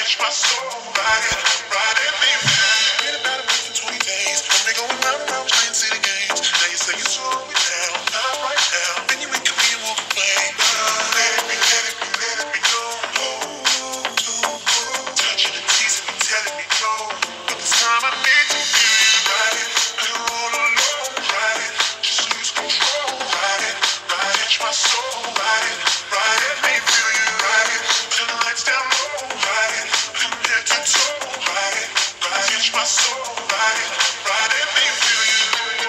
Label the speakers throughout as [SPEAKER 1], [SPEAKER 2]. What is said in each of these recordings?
[SPEAKER 1] catch my soul, ride it, baby. Been about a month and 20 days. I've been going round and round playing city games. Now you say you slow me down, not right now. Then you wake up and you walk away. Let it be known. Touching and teasing me, telling me no. But this time I need to feel you. Ride it, I'm all alone. Ride it, just lose control. Ride it, catch my soul. Ride it, make me feel you. Ride it, turn the lights down low. Ride it, from head to toe. Ride it, catch my soul. Ride it, make me feel you.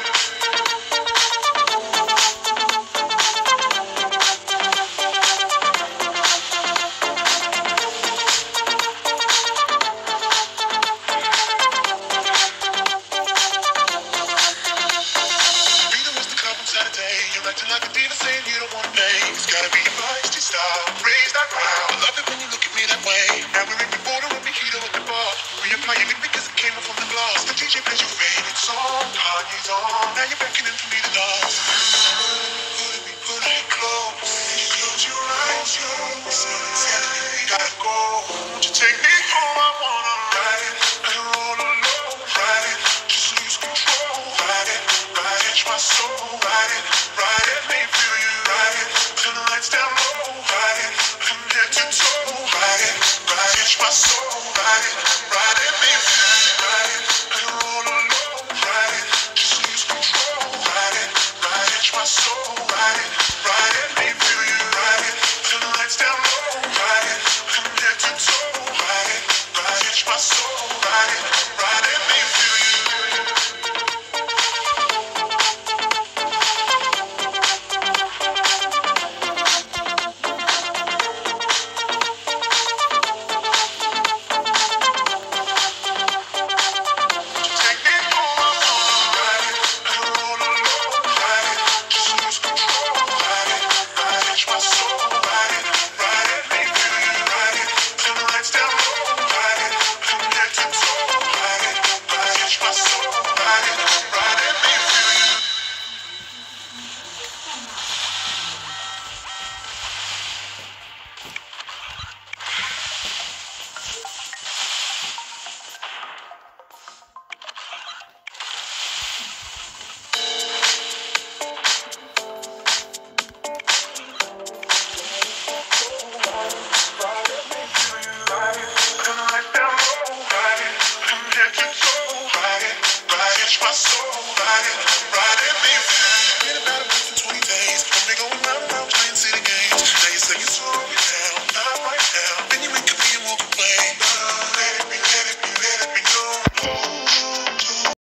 [SPEAKER 1] You're acting like a diva saying you don't want to pay. It's gotta be your feisty style. Raise that crowd. I love it when you look at me that way. Now we're in the border with mojito at the bar. Reapplying it because it came up from the glass. The DJ plays your favorite song. Kanye's on. Now you're beckoning for me to dance. Put it close. Close your eyes. You're telling me we gotta go.